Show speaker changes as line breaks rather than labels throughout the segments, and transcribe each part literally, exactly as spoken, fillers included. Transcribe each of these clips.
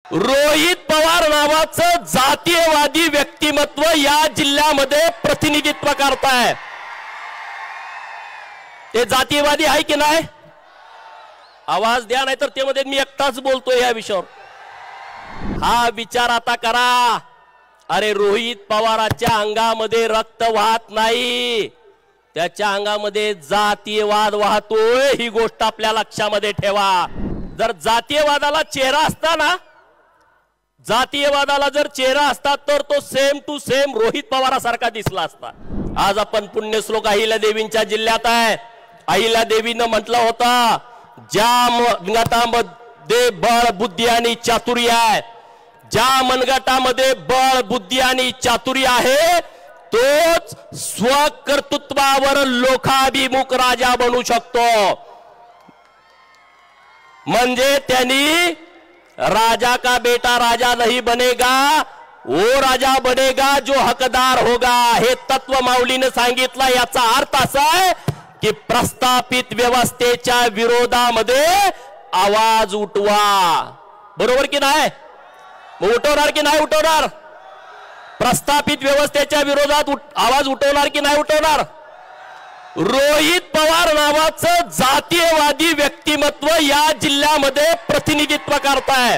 रोहित पवार नावाचं जातीयवादी व्यक्तिमत्व या जिल्ह्यामध्ये प्रतिनिधित्व करताय। ते जातीयवादी आहे की नाही? आवाज द्या, नाहीतर ते मध्ये मी एकटाच बोलतोय या विषयावर। हा विचार आता करा। अरे रोहित पवारांच्या अंगामध्ये रक्त वाहत नाही, त्याच्या अंगामध्ये जातीयवाद वाहतोय, ही गोष्ट आपल्या लक्षामध्ये ठेवा। जर जातीयवादाला चेहरा असता ना, जातीयवादाला जर चेहरा असता तर तो सेम टू सेम रोहित पवारासारखा दिसला असता। आज आपण पुण्यश्लोक अहिल्या देवींच्या जिल्ह्यात आहे। अहिल्या देवीनं म्हटलं होतं, ज्या मनगटामध्ये बळ बुद्धी आणि चातुर्य आहे, ज्या मनगटामध्ये बळ बुद्धी आणि चातुर्य आहे, तोच स्वकर्तृत्वावर लोकाभिमुख राजा बनू शकतो। म्हणजे त्यांनी राजा का बेटा राजा नहीं बनेगा, वो राजा बनेगा जो हकदार होगा, हे तत्व माऊलीने सांगितलं। याचा अर्थ असा आहे की प्रस्थापित व्यवस्थेच्या विरोधामध्ये आवाज उठवा। बरोबर की नाही? मग उठवणार की नाही उठवणार? प्रस्थापित व्यवस्थेच्या विरोधात आवाज उठवणार की नाही उठवणार? रोहित पवार नावाचं जातीयवादी व्यक्तिमत्व या जिल्ह्यामध्ये प्रतिनिधित्व करताय।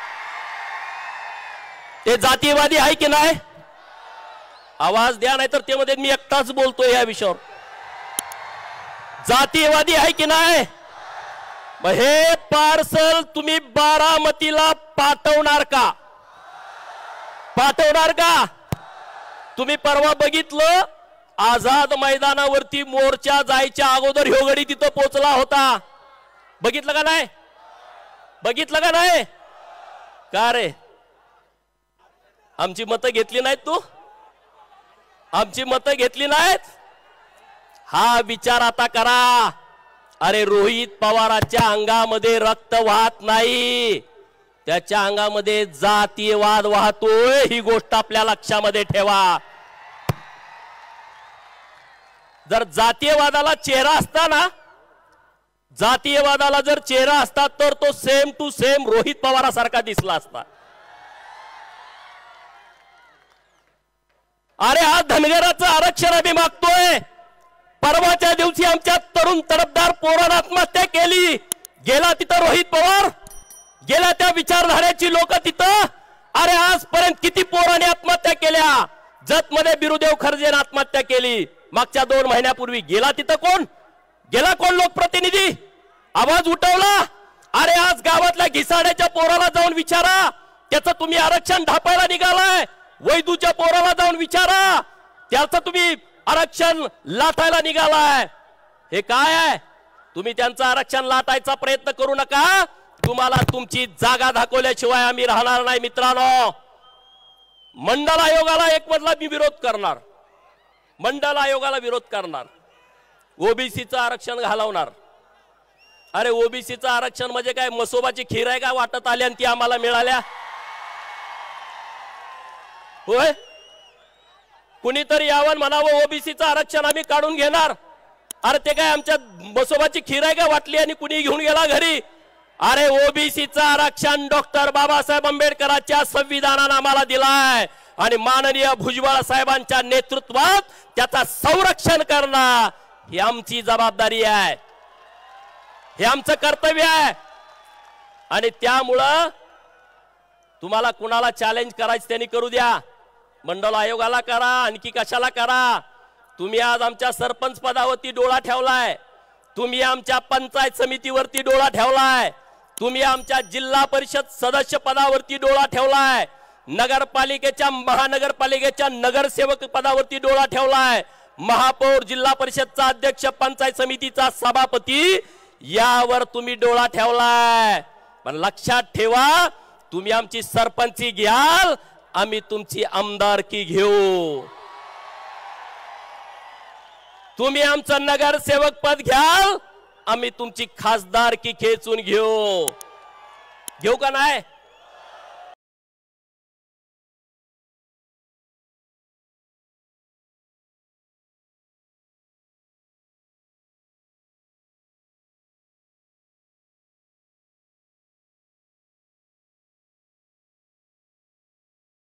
ते जातीयवादी आहे की नाही? आवाज द्या, नाहीतर ते मध्ये मी एकटाच बोलतोय या विषयावर। जातीयवादी आहे की नाही? मग हे पार्सल तुम्ही बारामतीला पाठवणार का? पाठवणार का? तुम्ही परवा बघितलं, आझाद मैदानावरती मोर्चा जायच्या अगोदर ह्यो गडी तिथं पोहोचला होता। बघितलं का नाही? बघितलं का नाही? का रे, आमची मतं घेतली नाहीत? तू आमची मतं घेतली नाहीत? हा विचार आता करा। अरे रोहित पवारांच्या अंगामध्ये रक्त वाहत नाही, त्याच्या अंगामध्ये जातीयवाद वाहतोय, ही गोष्ट आपल्या लक्षामध्ये ठेवा। जर जातीयवादाला चेहरा असता ना, जातीयवादाला जर चेहरा असता तर तो सेम टू सेम रोहित पवारासारखा दिसला असता। अरे हा धनगराचं आरक्षण आम्ही मागतोय। परवाच्या दिवशी आमच्या तरुण तडफदार पोरानं आत्महत्या केली, गेला तिथं रोहित पवार, गेला त्या विचारधारेची लोक तिथं। अरे आजपर्यंत किती पोरांनी आत्महत्या केल्या? जत मध्ये बिरुदेव खर्जेने आत्महत्या केली मागच्या दोन महिन्यापूर्वी, गेला तिथं कोण? गेला कोण लोकप्रतिनिधी? आवाज उठवला? अरे आज गावातल्या घिसाड्याच्या पोराला जाऊन विचारा, त्याचं तुम्ही आरक्षण ढापायला निघालाय। वैदूच्या पोराला जाऊन विचारा, त्याचं तुम्ही आरक्षण लाटायला निघालाय। हे काय आहे? तुम्ही त्यांचं आरक्षण लाटायचा प्रयत्न करू नका। तुम्हाला तुमची जागा दाखवल्याशिवाय आम्ही राहणार नाही मित्रांनो। मंडल आयोगाला एक मधला मी विरोध करणार, मंडल आयोगाला विरोध करणार, ओबीसीचं आरक्षण घालवणार। अरे ओबीसीचं आरक्षण म्हणजे काय, मसोबाची खीर आहे का वाटत आली आणि ती आम्हाला मिळाल्या? होय, कुणीतरी यावं म्हणावं ओबीसीचं आरक्षण आम्ही काढून घेणार। अरे ते काय आमच्या मसोबाची खीर आहे का वाटली आणि कुणी घेऊन गेला घरी? अरे ओबीसीचं आरक्षण डॉक्टर बाबासाहेब आंबेडकरांच्या संविधानानं आम्हाला दिलाय आणि माननीय भुजबळ साहेबांच्या नेतृत्वात त्याचा संरक्षण करणं ही आमची जबाबदारी आहे, हे आमचं कर्तव्य आहे। आणि त्यामुळं तुम्हाला कुणाला चॅलेंज करायचं त्यांनी करू द्या, मंडल आयोगाला करा, आणखी कशाला करा। तुम्ही आज आमच्या सरपंच पदावरती डोळा ठेवलाय, तुम्ही आमच्या पंचायत समितीवरती डोळा ठेवलाय, तुम्ही आमच्या जिल्हा परिषद सदस्य पदावरती डोळा ठेवलाय, नगरपालिकेच्या महानगरपालिकेच्या नगरसेवक पदावरती डोळा ठेवलाय, महापौर, जिल्हा परिषदचा अध्यक्ष, पंचायत समितीचा सभापती, यावर तुम्ही डोळा ठेवलाय। पण लक्षात ठेवा, तुम्ही आमची सरपंची घ्याल, आम्ही तुमची आमदारकी घेऊ। तुम्ही आमचं नगरसेवक पद घ्याल, आम्ही तुमची खासदारकी खेचून घेऊ। घेऊ का नाही?